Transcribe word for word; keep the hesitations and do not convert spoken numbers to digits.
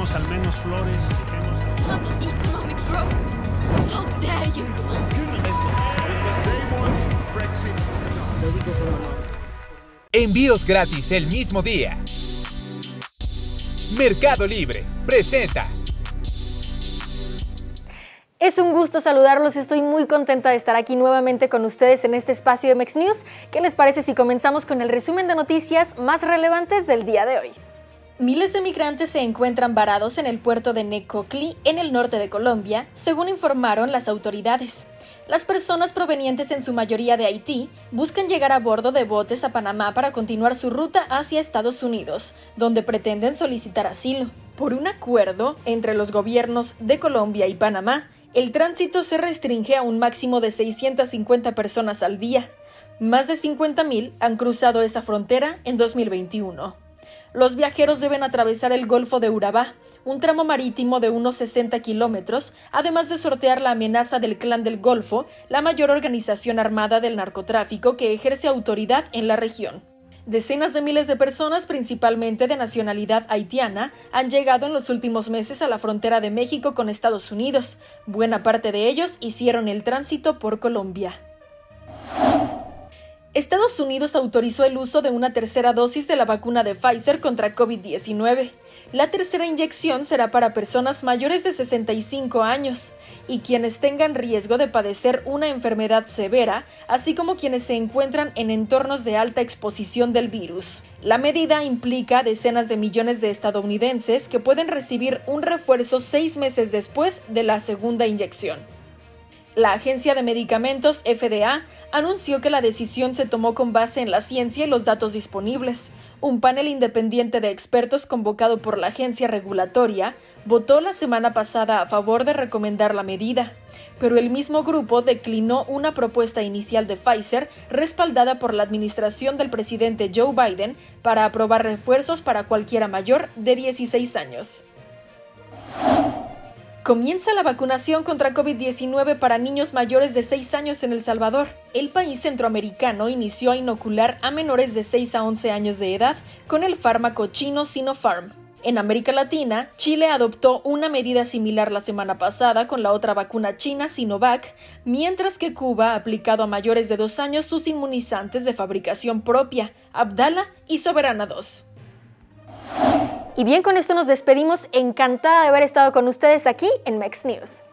dejemos al menos flores, dejemos... Stop economic growth. How dare you? Envíos gratis el mismo día. Mercado Libre presenta. Es un gusto saludarlos, estoy muy contenta de estar aquí nuevamente con ustedes en este espacio de Mex News. ¿Qué les parece si comenzamos con el resumen de noticias más relevantes del día de hoy? Miles de migrantes se encuentran varados en el puerto de Necoclí, en el norte de Colombia, según informaron las autoridades. Las personas provenientes en su mayoría de Haití buscan llegar a bordo de botes a Panamá para continuar su ruta hacia Estados Unidos, donde pretenden solicitar asilo. Por un acuerdo entre los gobiernos de Colombia y Panamá, el tránsito se restringe a un máximo de seiscientas cincuenta personas al día. Más de cincuenta mil han cruzado esa frontera en dos mil veintiuno. Los viajeros deben atravesar el Golfo de Urabá, un tramo marítimo de unos sesenta kilómetros, además de sortear la amenaza del Clan del Golfo, la mayor organización armada del narcotráfico que ejerce autoridad en la región. Decenas de miles de personas, principalmente de nacionalidad haitiana, han llegado en los últimos meses a la frontera de México con Estados Unidos. Buena parte de ellos hicieron el tránsito por Colombia. Estados Unidos autorizó el uso de una tercera dosis de la vacuna de Pfizer contra COVID diecinueve. La tercera inyección será para personas mayores de sesenta y cinco años y quienes tengan riesgo de padecer una enfermedad severa, así como quienes se encuentran en entornos de alta exposición del virus. La medida implica a decenas de millones de estadounidenses que pueden recibir un refuerzo seis meses después de la segunda inyección. La Agencia de Medicamentos F D A anunció que la decisión se tomó con base en la ciencia y los datos disponibles. Un panel independiente de expertos convocado por la agencia regulatoria votó la semana pasada a favor de recomendar la medida, pero el mismo grupo declinó una propuesta inicial de Pfizer respaldada por la administración del presidente Joe Biden para aprobar refuerzos para cualquiera mayor de dieciséis años. Comienza la vacunación contra COVID diecinueve para niños mayores de seis años en El Salvador. El país centroamericano inició a inocular a menores de seis a once años de edad con el fármaco chino Sinopharm. En América Latina, Chile adoptó una medida similar la semana pasada con la otra vacuna china Sinovac, mientras que Cuba ha aplicado a mayores de dos años sus inmunizantes de fabricación propia, Abdala y Soberana dos. Y bien, con esto nos despedimos, encantada de haber estado con ustedes aquí en Mex News.